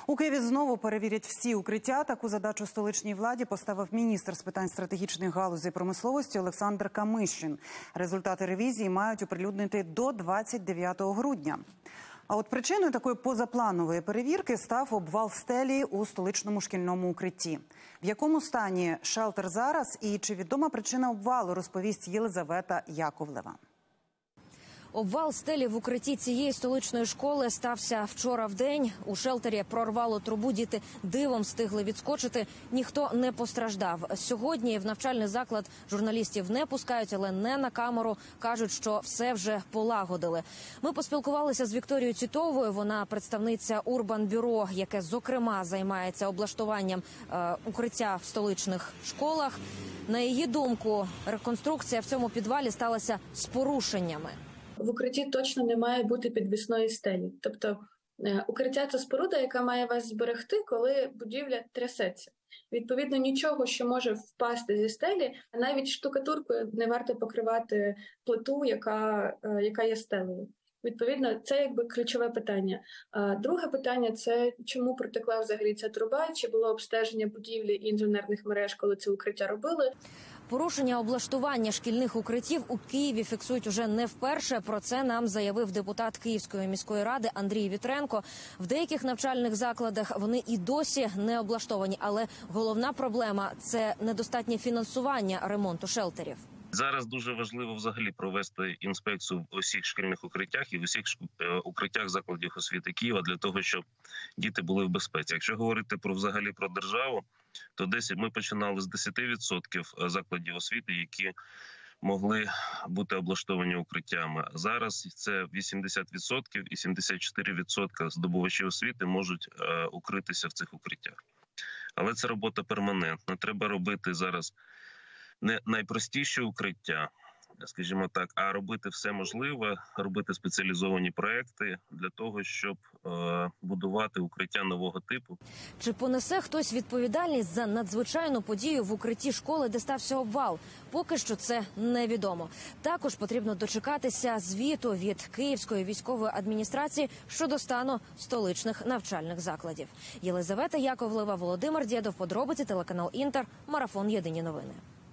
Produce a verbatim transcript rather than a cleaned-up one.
У Києві знову перевірять всі укриття. Таку задачу столичній владі поставив міністр з питань стратегічних галузей промисловості Олександр Камишин. Результати ревізії мають оприлюднити до двадцять дев'ятого грудня. А от причиною такої позапланової перевірки став обвал стелі у столичному шкільному укритті. В якому стані шелтер зараз і чи відома причина обвалу, розповість Єлизавета Яковлева. Обвал стелі в укритті цієї столичної школи стався вчора в день. У шелтері прорвало трубу, діти дивом встигли відскочити. Ніхто не постраждав. Сьогодні в навчальний заклад журналістів не пускають, але не на камеру. Кажуть, що все вже полагодили. Ми поспілкувалися з Вікторією Тітовою. Вона представниця Урбан-бюро, яке, зокрема, займається облаштуванням е, укриття в столичних школах. На її думку, реконструкція в цьому підвалі сталася з порушеннями. В укритті точно не має бути підвісної стелі. Тобто укриття – це споруда, яка має вас зберегти, коли будівля трясеться. Відповідно, нічого, що може впасти зі стелі, навіть штукатуркою не варто покривати плиту, яка, яка є стелею. Відповідно, це якби ключове питання. Друге питання – це чому протекла взагалі ця труба, чи було обстеження будівлі і інженерних мереж, коли це укриття робили. Порушення облаштування шкільних укриттів у Києві фіксують уже не вперше. Про це нам заявив депутат Київської міської ради Андрій Вітренко. В деяких навчальних закладах вони і досі не облаштовані, але головна проблема – це недостатнє фінансування ремонту шелтерів. Зараз дуже важливо взагалі провести інспекцію в усіх шкільних укриттях і в усіх укриттях закладів освіти Києва для того, щоб діти були в безпеці. Якщо говорити про взагалі про державу, то десь ми починали з десяти відсотків закладів освіти, які могли бути облаштовані укриттями. Зараз це вісімдесят відсотків і сімдесят чотири відсотки здобувачів освіти можуть е, укритися в цих укриттях. Але це робота перманентна. Треба робити зараз не найпростіші укриття, скажімо так, а робити все можливе, робити спеціалізовані проекти для того, щоб е, будувати укриття нового типу. Чи понесе хтось відповідальність за надзвичайну подію в укритті школи, де стався обвал? Поки що це невідомо. Також потрібно дочекатися звіту від Київської військової адміністрації щодо стану столичних навчальних закладів. Єлизавета Яковлева, Володимир Дєдов, подробиці, телеканал Інтер, марафон «Єдині новини».